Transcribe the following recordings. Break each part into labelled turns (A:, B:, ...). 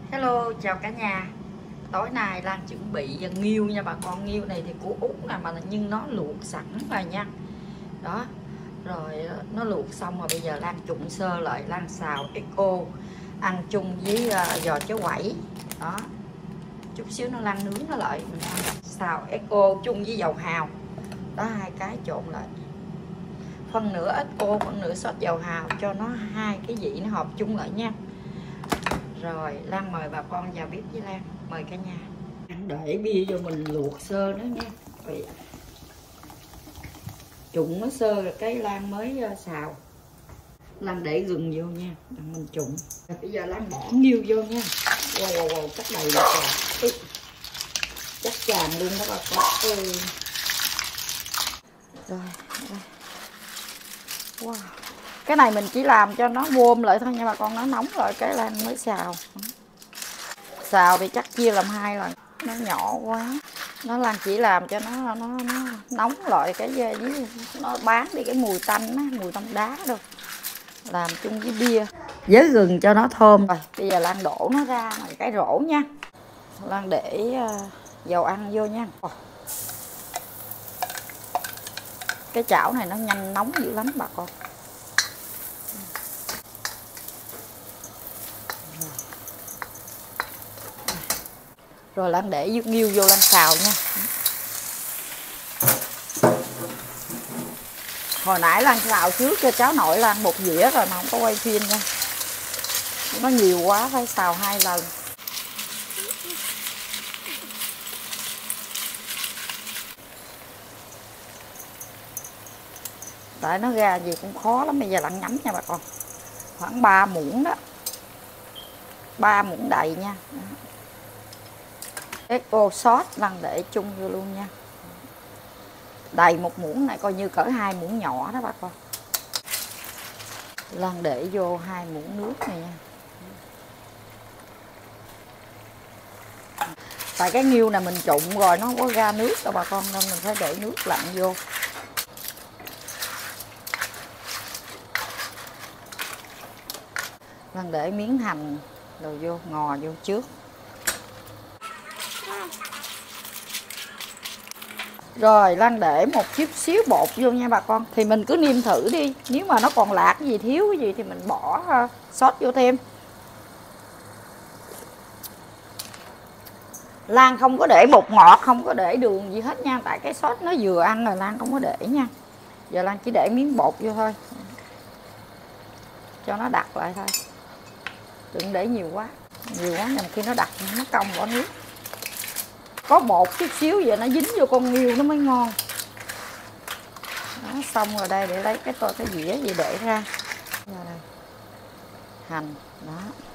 A: Hello, chào cả nhà. Tối nay Lan chuẩn bị nghêu nha bà con. Nghêu này thì của Úc nè, mà nhưng nó luộc sẵn rồi nha. Đó, rồi nó luộc xong rồi bây giờ Lan trụng sơ lại, Lan xào XO ăn chung với giò cháo quẩy. Đó, chút xíu nó Lan nướng nó lại, mình ăn xào XO chung với dầu hào. Đó, hai cái trộn lại. Phần nửa XO, phần nửa sốt dầu hào cho nó hai cái vị nó hợp chung lại nha. Rồi Lan mời bà con vào bếp với Lan, mời cả nhà. Để bia vô mình luộc sơ nữa nha. Rồi trụng nó sơ rồi cái Lan mới xào. Lan để gừng vô nha, mình trụng. Bây giờ Lan bỏ nghêu vô nha. Wow, chắc đầy được rồi. Chắc tràn luôn đó bà con. Rồi. Wow. Cái này mình chỉ làm cho nó vôm lại thôi nha bà con, nó nóng rồi cái Lan mới xào. Xào thì chắc chia làm hai lần, nó nhỏ quá. Nó Lan chỉ làm cho nó nóng lại cái với nó bán đi cái mùi tanh á, mùi tông đá đâu. Làm chung với bia với gừng cho nó thơm. Rồi bây giờ Lan đổ nó ra ngoài cái rổ nha. Lan để dầu ăn vô nha. Cái chảo này nó nhanh nóng dữ lắm bà con. Rồi Lan để nghêu vô Lan xào nha. Hồi nãy Lan xào trước cho cháu nội Lan một dĩa rồi mà không có quay phim nha. Nó nhiều quá phải xào hai lần. Tại nó ra gì cũng khó lắm, bây giờ Lan nhắm nha bà con. Khoảng 3 muỗng đó. 3 muỗng đầy nha. XO sốt Lan để chung vô luôn nha. Đầy một muỗng này coi như cỡ 2 muỗng nhỏ đó bà con. Lan để vô 2 muỗng nước này nha. Tại cái nghêu này mình trụng rồi nó không có ra nước đâu bà con, nên mình phải để nước lạnh vô. Lan để miếng hành rồi vô, ngò vô trước. Rồi Lan để một chút xíu bột vô nha bà con. Thì mình cứ nêm thử đi. Nếu mà nó còn lạc cái gì, thiếu cái gì thì mình bỏ sốt vô thêm. Lan không có để bột ngọt, không có để đường gì hết nha. Tại cái sốt nó vừa ăn rồi Lan không có để nha. Giờ Lan chỉ để miếng bột vô thôi, cho nó đặc lại thôi. Đừng để nhiều quá. Nhiều quá nhằm khi nó đặc nó cong bỏ nước. Có bột chút xíu vậy nó dính vô con nghêu nó mới ngon. Đó, xong rồi đây để lấy cái dĩa gì để ra. Đây. Hành đó.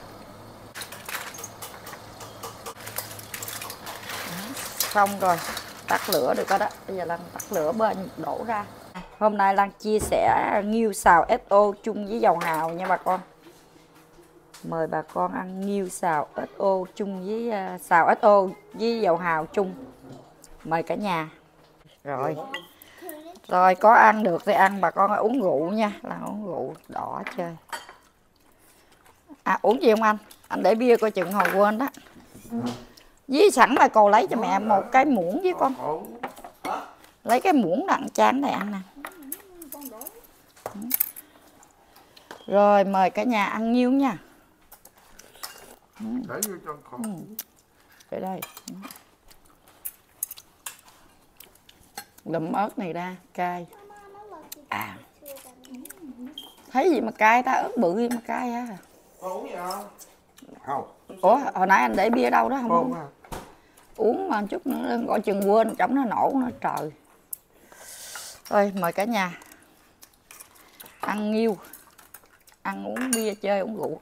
A: Xong rồi tắt lửa được rồi đó. Bây giờ Lan tắt lửa bên đổ ra. Hôm nay Lan chia sẻ nghêu xào XO chung với dầu hào nha bà con. Mời bà con ăn nghêu xào XO chung với xào XO với dầu hào chung. Mời cả nhà. Rồi có ăn được thì ăn, bà con uống rượu nha, là uống rượu đỏ chơi. À uống gì không anh? Anh để bia coi chừng hồi quên đó. Với sẵn là cô lấy cho mẹ một cái muỗng với con. Lấy cái muỗng đặng chan này ăn nè. Rồi mời cả nhà ăn nhiêu nha. Để đây. Lụm ớt này ra, cay. À. Thấy gì mà cay ta, ớt bự gì mà cay á.
B: Uống gì không? Không.
A: Ủa, hồi nãy anh để bia đâu đó không uống? Uống mà chút nữa gọi chừng quên, chổng nó nổ nó trời. Thôi mời cả nhà ăn nghêu, ăn uống bia chơi uống rượu.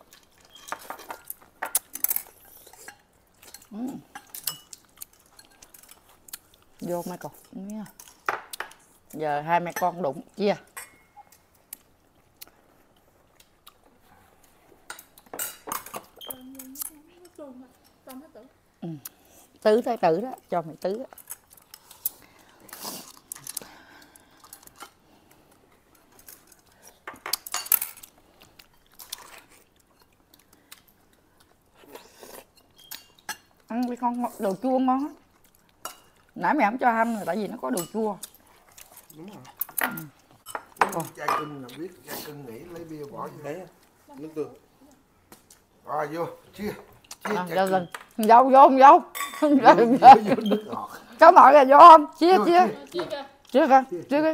A: Vô mấy con miếng. Giờ hai mẹ con đụng chia. Tứ tới tự đó, cho mày tứ đó. Ăn đi con, đồ chua ngon lắm. Nãy mẹ không cho ăn tại vì nó có đồ chua.
B: Đúng rồi. Cha cưng là biết, cha cưng nghĩ lấy bia bỏ vô đấy. Nước tương. Rồi vô, chia.
A: Vô lên. Vô vô.
B: Vô nước ngọt.
A: Có mọi người vô không? Chia. Chia con.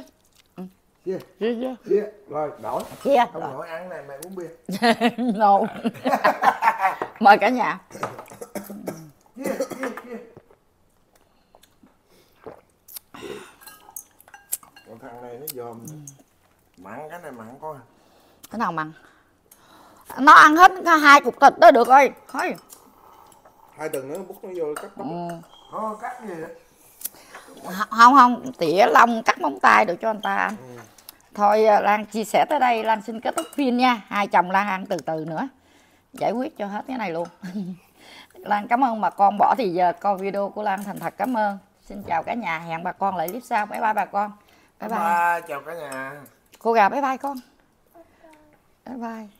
B: Chia. Rồi, đổi.
A: Chia.
B: Không nổi ăn này mày uống bia.
A: No. Mời cả nhà.
B: Chia. Con thằng này nó dòm. Mặn cái này mặn coi.
A: Cái nào mặn? Nó ăn hết 2 cục thịt đó được rồi. Thôi.
B: 2 tuần nữa bút nó vô cắt. Cắt gì vậy?
A: Không, tỉa lông cắt móng tay được cho người ta ăn. Thôi Lan chia sẻ tới đây, Lan xin kết thúc phim nha. Hai chồng Lan ăn từ từ nữa, giải quyết cho hết cái này luôn. Lan cảm ơn bà con bỏ thì giờ coi video của Lan thành thật cảm ơn. Xin chào cả nhà, hẹn bà con lại clip sau. Bye bye bà con. Bye bye.
B: Chào cả nhà.
A: Cô gà bye bye con. Bye bye.